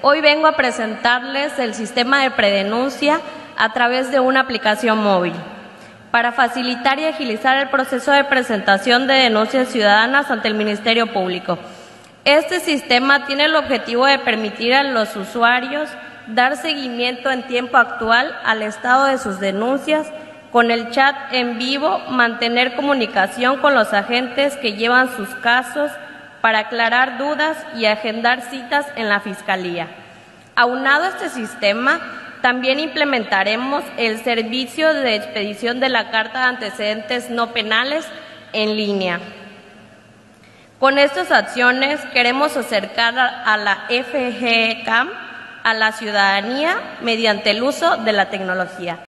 Hoy vengo a presentarles el sistema de predenuncia a través de una aplicación móvil para facilitar y agilizar el proceso de presentación de denuncias ciudadanas ante el Ministerio Público. Este sistema tiene el objetivo de permitir a los usuarios dar seguimiento en tiempo actual al estado de sus denuncias, con el chat en vivo, mantener comunicación con los agentes que llevan sus casos para aclarar dudas y agendar citas en la Fiscalía. Aunado a este sistema, también implementaremos el servicio de expedición de la carta de antecedentes no penales en línea. Con estas acciones queremos acercar a la FGCAM a la ciudadanía mediante el uso de la tecnología.